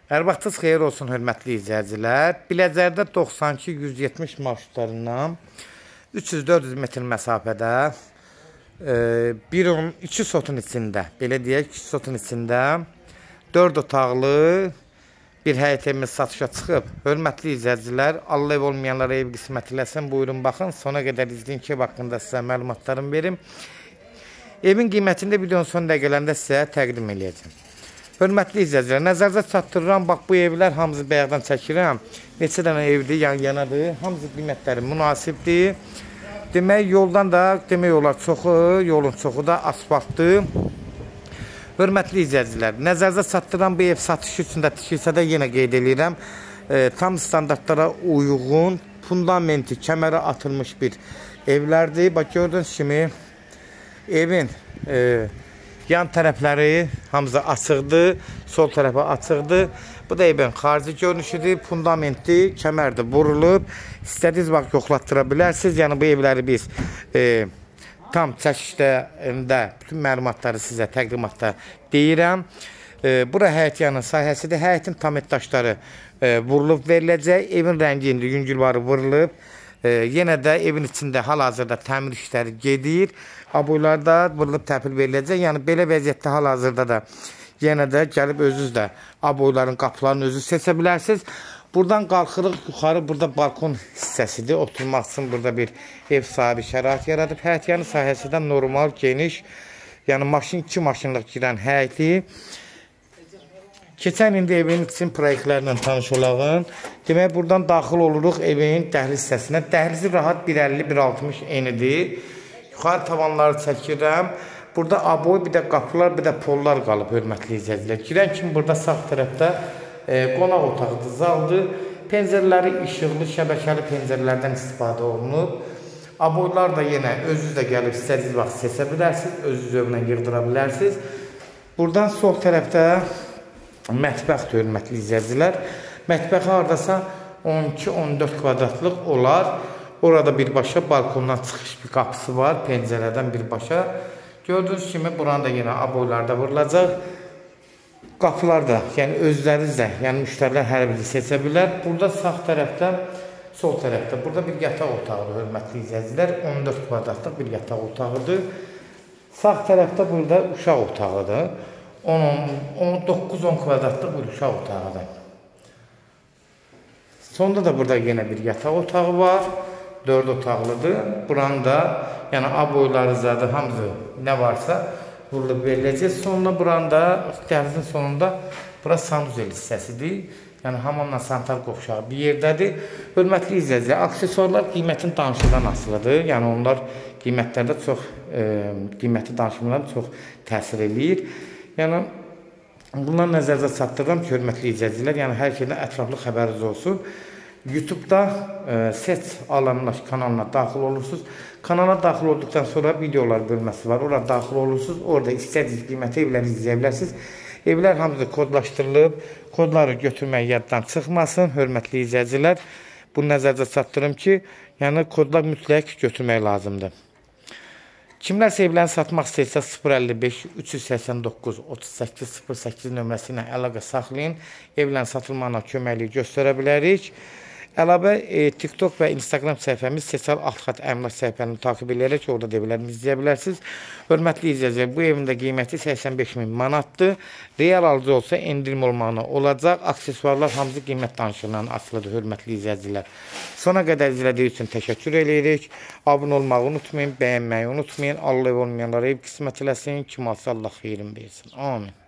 Hər vaxtınız xeyir olsun, hörmətli izləyicilər. Biləcərdə 92-170 marşrutlarından 300-400 metr məsafədə bir 2 sotun içində, belə deyək, 2 sotun içində 4 otaqlı bir həyət evimiz satışa çıxıb. Hörmətli izləyicilər, Allah ev olmayanlara ev qismət eləsin. Buyurun, baxın, sona qədər izləyin ki, haqqında sizə məlumatlarımı verim. Evin qiymətində videonun son dəqiqələrində sizə təqdim edəcəm. Hörmətli izləyicilər, nəzərinizə çatdırıram. Bax, bu evlər hamısı bayaqdan çəkirəm. Neçə dənə evdir, yan-yanadır. Hamısı qiymətləri münasibdir. Demək, yoldan da, demək olar çoxu, yolun çoxu da asfaltdır. Hörmətli izləyicilər, nəzərinizə çatdırıram. Bu ev satışı üçün də tikilsə də yenə qeyd edirəm. Tam standartlara uyğun, fundamenti, kəmərə atılmış bir evlərdir. Bax, gördüyünüz kimi evin yan tərəfləri hamısı açıqdır, sol tərəfə açıqdır. Bu da evin xarici görünüşüdür, fundamenti, kəmərdir, vurulub. İstədiyiniz vaxt yoxlatdıra bilərsiniz. Yəni, bu evləri biz tam çəkişlərində bütün məlumatları sizə təqdimatda deyirəm. Bura həyət yanı sahəsidir. Həyətin tam daşları vurulub veriləcək. Evin rəngi indi yüngülvarı vurulub. Yenə də evin içində hal-hazırda təmir işləri gedir. Aboylarda vurulub təhvil veriləcək. Yəni, belə vəziyyətdə hal-hazırda da yenə də gəlib özünüz də aboyların qapılarını özünüz seçə bilərsiniz. Buradan qalxırıq yuxarı, burada balkon hissəsidir. Oturmaq üçün burada bir ev sahibi şərait yaradıb. Həyət yanı sahəsi də normal, geniş. Yəni, maşın 2 maşınlıq girən həyəti. Keçən indi evin için proyektlərlə tanış olağın. Demək, buradan daxil oluruq evin dəhliz hissəsinə. Dəhlizi rahat 1.50-1.60 enidir. Yuxarı tavanları çəkirəm. Burada aboy, bir də qapılar, bir də pollar qalıb, hörmətli izləyicilər. Girən kimi burada sağ tərəfdə qonaq otağıdır, zaldır. Pəncərələri işıqlı, şəbəkəli pəncərələrdən istifadə olunub. Aboylar da yenə özünüz də gəlib istədiyiniz vaxt seçə bilərsiniz, özünüz övünə yığdıra bilərsiniz. Buradan sol tərəfdə mətbəxdir, hörmətli izləyicilər. Mətbəxi haradasa 12-14 kvadratlıq olar. Orada birbaşa balkondan çıxış bir qapısı var, pəncərədən birbaşa. Gördüyünüz kimi buranın da yenə aboylarda vurulacaq. Qapılar da, yəni özləriniz də, yəni müştərilər hər biri seçə bilər. Burada sağ tərəfdə, sol tərəfdə, burada bir yataq otağıdır, hörmətli izləyicilər. 14 kvadratlıq bir yataq otağıdır. Sağ tərəfdə burada uşaq otağıdır. 9-10 kvadratlıq bir uşaq otağıdır. Sonda da burada yenə bir yataq otağı var. 4 otaqlıdır. Buranın da, yəni aboyları zadı, hamısı nə varsa vurulub veriləcək. Sonunda buranın da, dəhlizin sonunda bura sanuzel hissəsidir. Yəni hamamla sanitar qovşağı bir yerdədir. Hörmətli izləyicilər, aksesuarlar qiymətin danışıqdan asılıdır. Yəni onlar qiymətlərdə çox, qiyməti danışımlardan çox təsir eləyir. Yəni bundan nəzərdə çatdırıram ki, hörmətli izləyicilər, yəni hər şeydən ətraflı xəbəriniz olsun. YouTube-da Seç Alanlaş kanalına daxil olursunuz. Kanala daxil olduqdan sonra videolar bölməsi var. Orada daxil olursunuz. Orada istədiyiniz qiyməti evləri izləyə bilərsiniz. Evlər hamısı kodlaşdırılıb. Kodları götürmək yaddan çıxmasın. Hörmətli izləyicilər, bunu nəzərdə çatdırım ki, yəni kodlar mütləq götürmək lazımdır. Kimlərsə evlərini satmaq istəyirsə 055-389-3808 nömrəsi ilə əlaqə saxlayın. Evlərin satılmağına köməkliyi göstərə bilərik. Əlavə TikTok və Instagram səhifəmiz Seçal Altxat Əmlak səhifəni takip edərək orada evlərimi izləyə bilərsiniz. Hörmətli izləyicilər, bu evin də qiyməti 85.000 manatdır. Real alıcı olsa endirim olmağına olacaq. Aksesuarlar hamısı qiymət danışıqlarından asılıdır, hörmətli izləyicilər. Sona qədər izlədiyi üçün təşəkkür edirik. Abunə olmağı unutmayın, bəyənməyi unutmayın. Allah ev olmayanlara ev qismət eləsin. Kim alsa Allah xeyrin versin. Amin.